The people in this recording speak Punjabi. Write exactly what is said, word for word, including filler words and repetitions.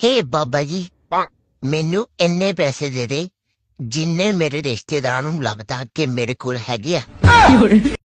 ਹੇ ਬਾਬਾ ਜੀ, ਮੈਨੂੰ ਇੰਨੇ ਪੈਸੇ ਦੇ ਦੇ ਜਿੰਨੇ ਮੇਰੇ ਰਿਸ਼ਤੇਦਾਰ ਨੂੰ ਲੱਗਦਾ ਕਿ ਮੇਰੇ ਕੋਲ ਹੈਗੇ ਆ।